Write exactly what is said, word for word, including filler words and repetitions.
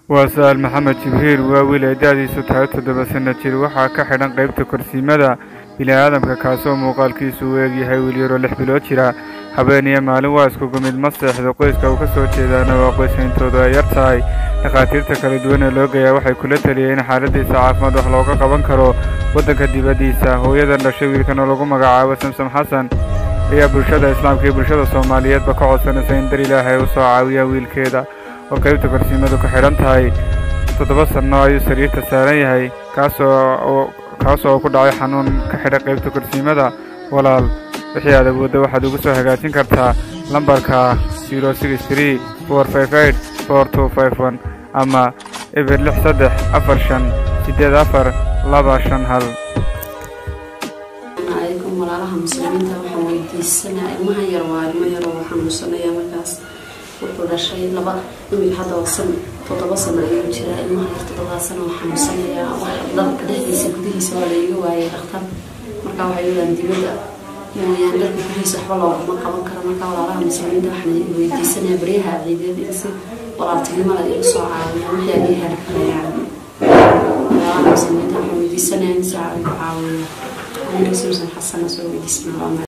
وسأل محمد جبريل وويل إدادي ستهات دبسنا جير وحا كحدن قيبت كرسيمدا إلى آدم كاسو موقال كيسو ويجي هاي ويليرو لح بلوتشرا حبانيا مالو واسكو قميد مصيح ذو قيسكا وكسو جيدانا وقيسين تودو يرتاي دكاتيرتا kala duwan loo geeyaa waxay kula taliyeen xaaladiisa caafimaad wax looga qaban karo wadanka dibadiisa hooyadan dhashay wiilkan oo lagu magacaabo Samsam Xasan ayaa bulshada islaamka iyo bulshada Soomaaliyeed ba ka codsanaysa in dar Ilaahay u soo caawiyo wiilkeeda oo qaybta korsiimada ku xiran tahay toddoba sano ayuu sariirta saaran yahay kaasoo kaasoo ku dhacay xanuun ka xidha qaybta korsiimada walaal wixii aad awooddo waxaad ugu soo hagaajin kartaa lambarka zero six three four five eight four two five one ama eber lix saddex afar shan sideed afar laba shan hal. عليكم وعلى المسلمين تبعهم ويديسنا ما هي رواه ما هي رواه حمصنا يا مكاس وكل شيء لبا يمي حدا وصل تتواصل معي وشراء ما هي تتواصل وحمصنا يا واحد كده يسكتي سوالي ويا أختار مركب حيوان ديولا يعني عندك كل سحوله ما قبل كرم مركب وعلى المسلمين تبعهم ويديسنا بريها عيدين يصير ولا تجمع الإنسان يعني يعني هذا يعني وعلى المسلمين تبعهم ويديسنا إنسان عاون. أنا سمسم حسن سوي ديسنا.